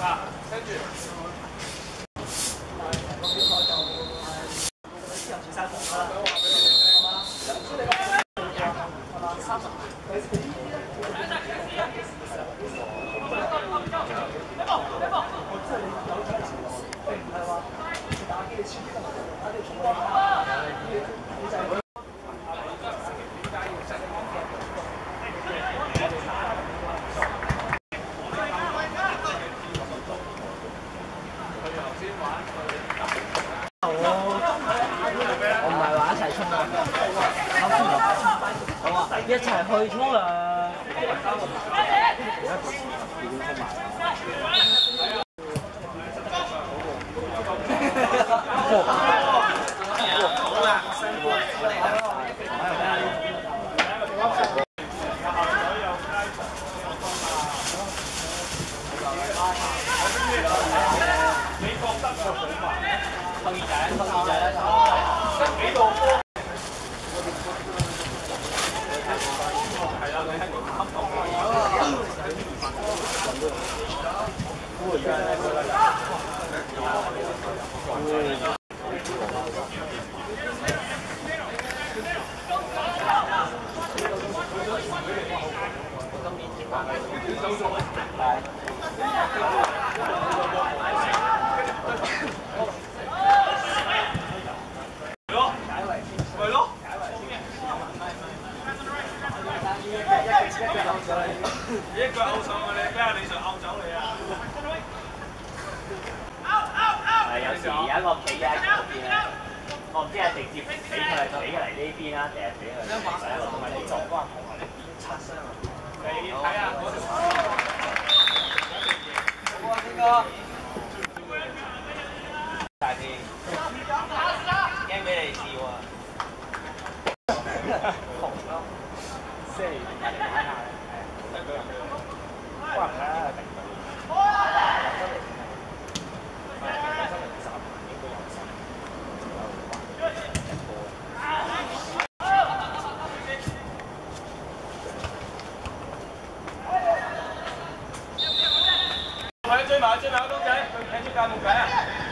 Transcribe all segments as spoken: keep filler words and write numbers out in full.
一齊去沖涼。一腳勾上去，你咩？你想勾走你啊？係有時有一個企喺嗰邊啊，我唔知係直接俾佢俾佢嚟呢邊啊，定係俾佢喺度同埋你撞關同埋你擦傷啊！你睇下嗰條好啊，邊個？大啲，驚俾你笑啊！紅咯，即係玩下。 哇！快追埋追埋個公仔，睇住架木仔啊！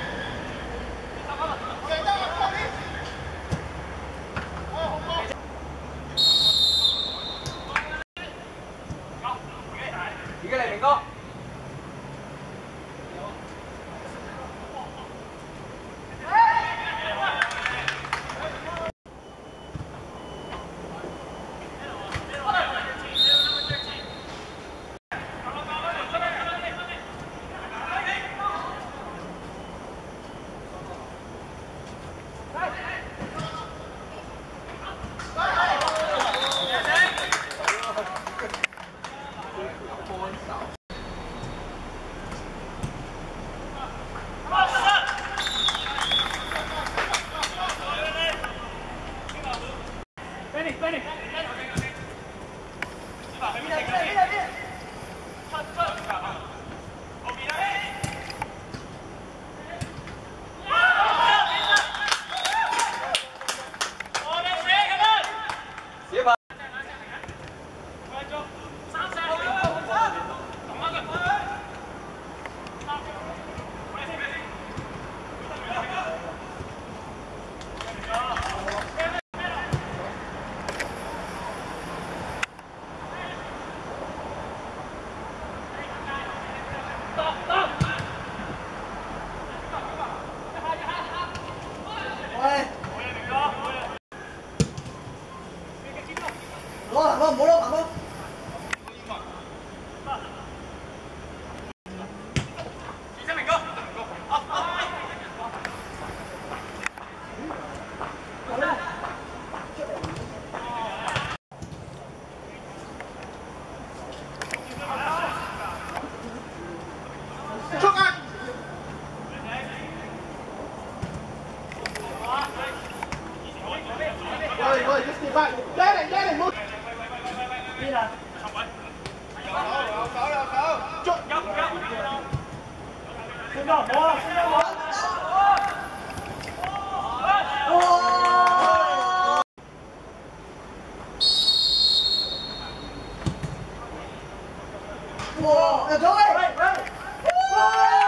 而家嚟明哥。 唔好攞，行咯。起身，明哥。出啊！喂喂 ，just get back， 耶嚟耶嚟，唔好。 邊啊？有有手有手，捉入入。先生，好啊，先生好。哇！哇！入咗喂！喂！ 拜。